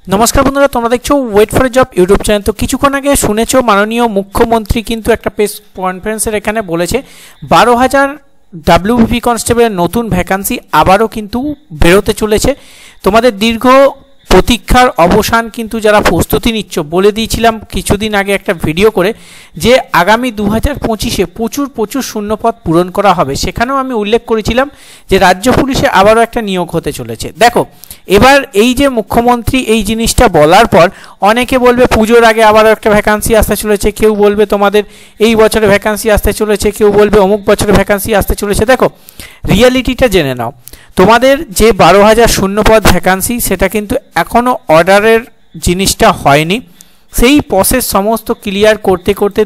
নমস্কার বন্ধুরা, তোমরা দেখছো wait for job YouTube channel. তো কিছুক্ষণ আগে শুনেছো মাননীয় মুখ্যমন্ত্রী কিন্তু একটা প্রেস কনফারেন্সের এখানে বলেছে 12,000 ডাব্লিউবিপি কনস্টেবলের নতুন ভ্যাকান্সি আবারও কিন্তু বেরোতে চলেছে। তোমাদের দীর্ঘ প্রতীক্ষার অবসান কিন্তু যারা প্রস্তুতি নিচ্ছ, বলে দিয়েছিলাম কিছুদিন আগে একটা ভিডিও করে যে আগামী 2025-এ প্রচুর শূন্যপদ পূরণ করা হবে। সেখানেও আমি উল্লেখ করেছিলাম যে রাজ্য পুলিশে আবারও একটা নিয়োগ হতে চলেছে। দেখো এবার এই যে মুখ্যমন্ত্রী এই জিনিসটা বলার পর অনেকে বলবে পুজোর আগে আবারও একটা ভ্যাকান্সি আসতে চলেছে, কেউ বলবে তোমাদের এই বছরে ভ্যাকান্সি আসতে চলেছে, কেউ বলবে অমুক বছরে ভ্যাকান্সি আসতে চলেছে। দেখো রিয়ালিটিটা জেনে নাও, তোমাদের যে 12,000 শূন্যপদ ভ্যাকান্সি সেটা কিন্তু এখনও অর্ডারের জিনিসটা হয়নি। সেই প্রসেস সমস্ত ক্লিয়ার করতে করতে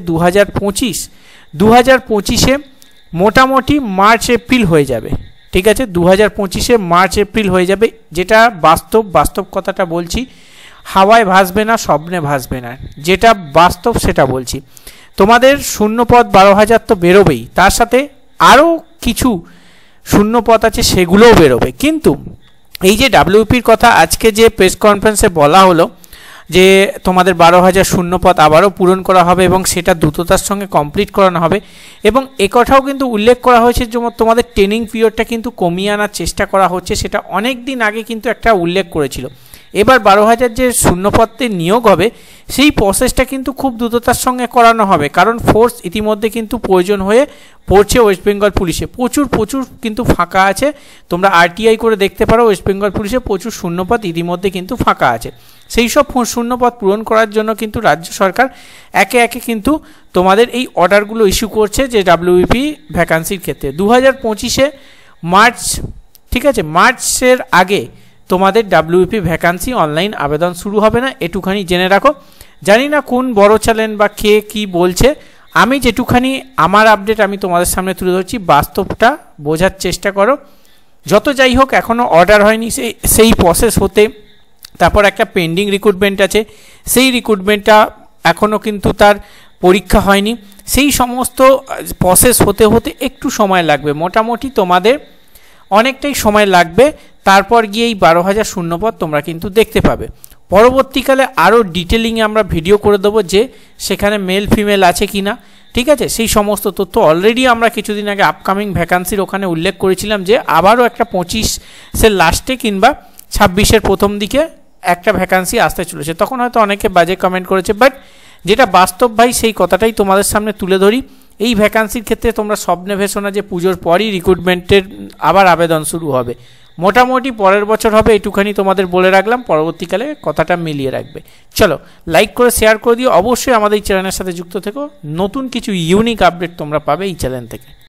2025-এ মোটামুটি মার্চ এপ্রিল হয়ে যাবে। ঠিক আছে, 2025-এ মার্চ এপ্রিল হয়ে যাবে, যেটা বাস্তব কথাটা বলছি, হাওয়ায় ভাসবে না, স্বপ্নে ভাসবে না, যেটা বাস্তব সেটা বলছি। তোমাদের শূন্যপদ 12,000 তো বেরোবেই, তার সাথে আরও কিছু শূন্যপদ আছে সেগুলোও বেরোবে। কিন্তু এই যে ডাব্লিউপির কথা আজকে যে প্রেস কনফারেন্সে বলা হলো যে তোমাদের 12,000 শূন্যপদ আবারও পূরণ করা হবে এবং সেটা দ্রুততার সঙ্গে কমপ্লিট করানো হবে, এবং একথাও কিন্তু উল্লেখ করা হয়েছে যে তোমাদের ট্রেনিং পিরিয়ডটা কিন্তু কমিয়ে আনার চেষ্টা করা হচ্ছে। সেটা অনেক দিন আগে কিন্তু একটা উল্লেখ করেছিল। এবার 12,000 যে শূন্যপদে নিয়োগ হবে সেই প্রসেসটা কিন্তু খুব দ্রুততার সঙ্গে করানো হবে, কারণ ফোর্স ইতিমধ্যে কিন্তু প্রয়োজন হয়ে পড়ছে ওয়েস্ট বেঙ্গল পুলিশে। প্রচুর কিন্তু ফাঁকা আছে, তোমরা আরটিআই করে দেখতে পারো, ওয়েস্ট বেঙ্গল পুলিশে প্রচুর শূন্যপদ ইতিমধ্যে কিন্তু ফাঁকা আছে। সেই সব শূন্যপদ পূরণ করার জন্য কিন্তু রাজ্য সরকার একে একে কিন্তু তোমাদের এই অর্ডারগুলো ইস্যু করছে যে ডাব্লিউবিপি ভ্যাকান্সির ক্ষেত্রে 2025-এ মার্চ, ঠিক আছে, মার্চের আগে তোমাদের ডাব্লিউবিপি ভ্যাকান্সি অনলাইন আবেদন শুরু হবে না, এটুখানি জেনে রাখো। জানি না কোন বড় চ্যানেল বা কে কি বলছে, আমি যেটুখানি আমার আপডেট আমি তোমাদের সামনে তুলে ধরছি, বাস্তবটা বোঝার চেষ্টা করো। যত যাই হোক এখনও অর্ডার হয়নি, সেই প্রসেস হতে, তারপর একটা পেন্ডিং রিক্রুটমেন্ট আছে, সেই রিক্রুটমেন্টটা এখনও কিন্তু তার পরীক্ষা হয়নি, সেই সমস্ত প্রসেস হতে একটু সময় লাগবে, মোটামুটি তোমাদের অনেকটাই সময় লাগবে। তারপর গিয়ে এই 12,000 শূন্যপদ তোমরা কিন্তু দেখতে পাবে। পরবর্তীকালে আরও ডিটেলিংয়ে আমরা ভিডিও করে দেবো যে সেখানে মেল ফিমেল আছে কি না, ঠিক আছে, সেই সমস্ত তথ্য অলরেডি আমরা কিছুদিন আগে আপকামিং ভ্যাকান্সির ওখানে উল্লেখ করেছিলাম যে আবারও একটা 25-এর লাস্টে কিংবা 26-এর প্রথম দিকে একটা ভ্যাকান্সি আসতে চলেছে। তখন হয়তো অনেকে বাজে কমেন্ট করেছে, বাট যেটা বাস্তব ভাই সেই কথাটাই তোমাদের সামনে তুলে ধরি। এই ভ্যাকান্সির ক্ষেত্রে তোমরা স্বপ্নে ভেসো না যে পুজোর পরই রিক্রুটমেন্টের আবার আবেদন শুরু হবে, মোটামুটি পরের বছর হবে, একটুখানি তোমাদের বলে রাখলাম, পরবর্তীকালে কথাটা মিলিয়ে রাখবে। চলো লাইক করে শেয়ার করে দিও, অবশ্যই আমাদের এই চ্যানেলের সাথে যুক্ত থেকো, নতুন কিছু ইউনিক আপডেট তোমরা পাবে এই চ্যানেল থেকে।